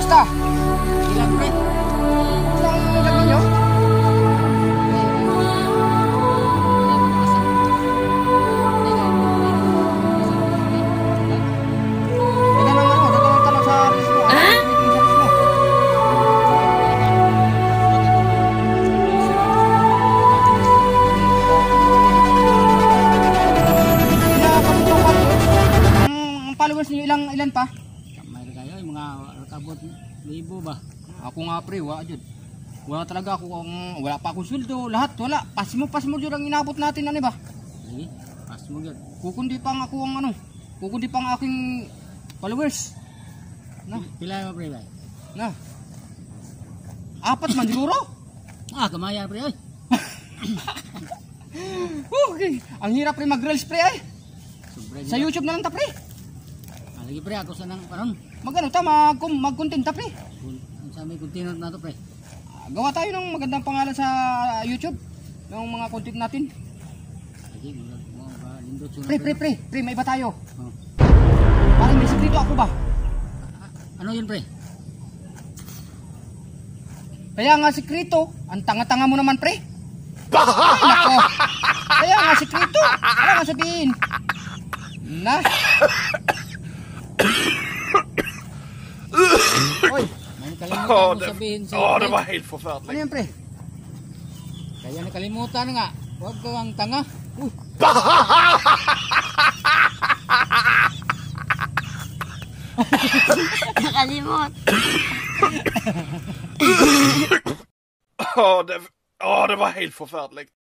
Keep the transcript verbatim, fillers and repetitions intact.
Kamusta? Ilan pre? Ang lagay nyo? Dagan ang ano, dagan ang tanong sa alis mo. Ano yung tumitingin sa alis mo? Nakakabot yung followers. Ang ang followers niyo ilang ilan pa? Kamay na kayo, yung mga kabot libo ba? Ako nga pre, wala dyan. Wala talaga ako, ang, wala pa akong sweldo, lahat wala. Pasmo, pasmo dyan ang inabot natin, ano ba? Sige, pas mo yun. Kukundi pang ako ang ano, kukundi pang aking followers. Na, Pila mo pre ba? na. Apat man siguro? Ah, kamaya pre ay. Okay, ang hirap pre mag-reels pre ay. Sobre Sa YouTube na lang ta pre. Ah, lagi pre ako sa nang paron. Magano ta, mag, mag-content ta pre. Ang sa may continue na to pre. Ah, Gawa tayo ng magandang pangalan sa YouTube. Ng mga content natin. Sige, mo ba lindot yun. Pre, pre, pre, pre, may iba tayo. Oh. Parang may sekreto ako ba? Ano yun pre? Kaya nga sekreto, ang tanga-tanga mo naman pre. Ay, nako. Kaya nga sekreto, wala nga sabihin. Na. Oy, May nakalimutan mo sabihin sa Åh, det pre. var helt ano forfärligt. yan pre? Kaya nakalimutan nga. Huwag ka ang tanga. Uy, Nakalimot. Åh, det, åh, det var helt forfärligt.